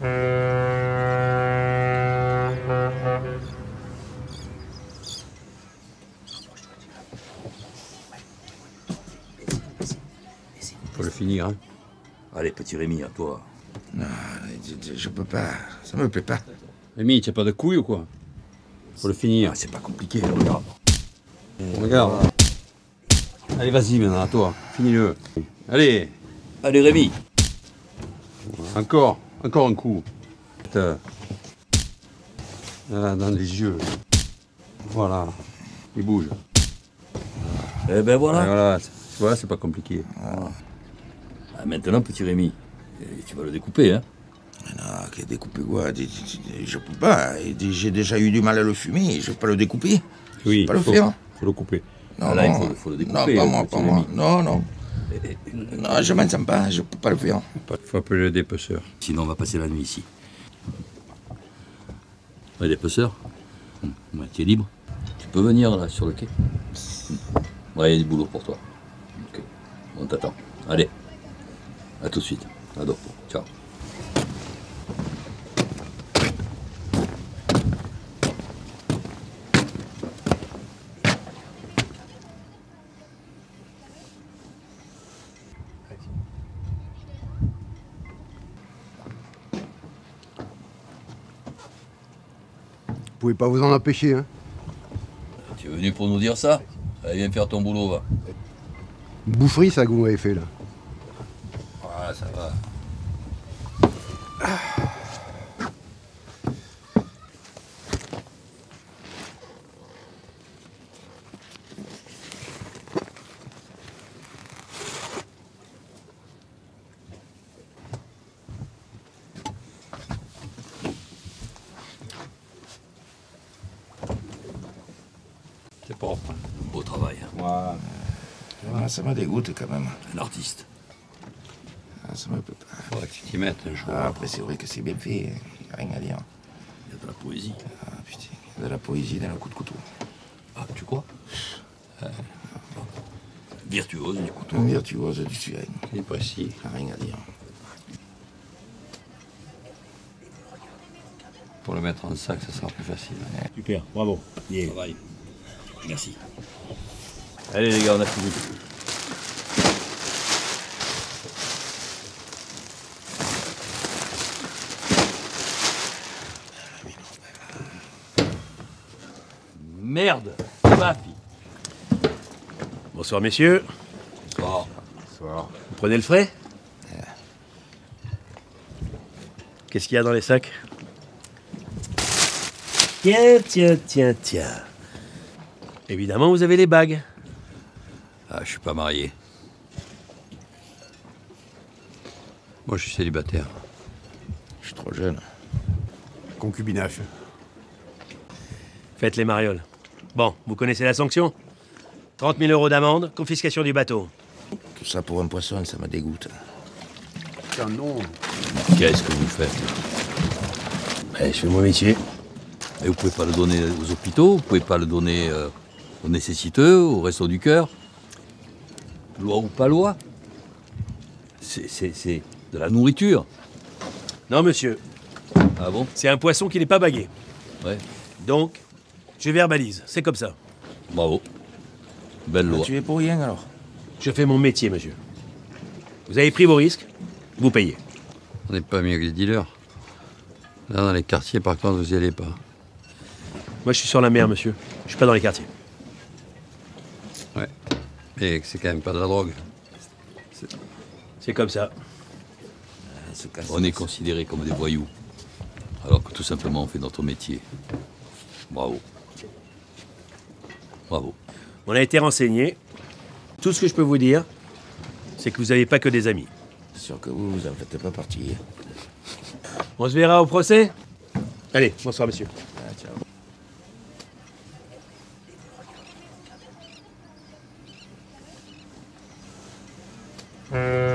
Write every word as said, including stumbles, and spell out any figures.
Faut le finir, hein. Allez, petit Rémi, à toi. Non, je, je peux pas. Ça me plaît pas. Rémi, t'as pas de couilles ou quoi? Faut le finir. Ah, c'est pas compliqué, regarde. Regarde. Allez, vas-y maintenant, à toi. Finis-le. Allez. Allez, Rémi. Encore. Encore un coup. Putain. Là, dans les yeux. Voilà. Il bouge. Eh ben voilà. Et voilà, tu vois, c'est pas compliqué. Ah. Ah, maintenant, petit Rémi, tu vas le découper, hein. Non, que découper quoi? Je peux pas. J'ai déjà eu du mal à le fumer, je peux pas le découper. Oui, je peux pas le faut, faire. faut le couper. Non, Ah, là, non. il faut, faut le Non, découper. pas moi, petit pas moi. Rémi. Non, non. Et- et- Non, je m'en sens pas, je peux pas le faire. Faut appeler le dépeceur. Sinon, on va passer la nuit ici. Ouais, les pêcheurs. Ouais, tu es libre. Tu peux venir là sur le quai. Ouais, il y a du boulot pour toi. Ok. On t'attend. Allez. À tout de suite. À dors. Ciao. Vous pouvez pas vous en empêcher, hein. Tu es venu pour nous dire ça? Allez, viens faire ton boulot, va. Une boufferie, ça, que vous m'avez fait, là. Ah, ça va. C'est propre. Hein. Beau travail. Voilà. Moi, ça me dégoûte quand même. Un artiste. Ah, ça me plaît pas. Faudrait que tu t'y mettes un jour. Ah, après, c'est vrai que c'est bien fait, rien à dire. Il y a de la poésie. Ah, putain, de la poésie dans le coup de couteau. Ah, tu crois? Euh, Virtuose du couteau. Un virtuose du suède. C'est précis. Rien à dire. Pour le mettre en sac, ça sera plus facile. Super, bravo. Yeah. Travail. Merci. Allez les gars, on a fini. Merde, ma fille. Bonsoir, messieurs. Oh, Vous prenez le frais? Qu'est-ce qu'il y a dans les sacs? Tiens, tiens, tiens, tiens. Évidemment, vous avez les bagues. ah, je suis pas marié. Moi, je suis célibataire. Je suis trop jeune. Concubinage. Faites les marioles. Bon, vous connaissez la sanction? trente mille euros d'amende, confiscation du bateau. Tout ça pour un poisson, ça me dégoûte. Putain, non. Qu'est-ce que vous faites? Allez, je fais mon métier. Et vous pouvez pas le donner aux hôpitaux, vous pouvez pas le donner euh, aux nécessiteux, aux restos du cœur. Loi ou pas loi, c'est c'est- c'est de la nourriture. Non, monsieur, Ah bon? c'est un poisson qui n'est pas bagué. Ouais, Donc, je verbalise, c'est comme ça. bravo. Belle loi. Tu es pour rien alors? Je fais mon métier, monsieur. Vous avez pris vos risques, vous payez. On n'est pas mieux que les dealers. Là, dans les quartiers, par contre, vous y allez pas. Moi, je suis sur la mer, monsieur. Je suis pas dans les quartiers. Ouais. Mais c'est quand même pas de la drogue. C'est comme ça. Se casse. On est considérés comme des voyous, alors que tout simplement on fait notre métier. Bravo. Bravo. On a été renseigné. Tout ce que je peux vous dire, c'est que vous n'avez pas que des amis. C'est sûr que vous, vous en faites pas partie. On se verra au procès? Allez, bonsoir, monsieur. Ah, ciao. Euh...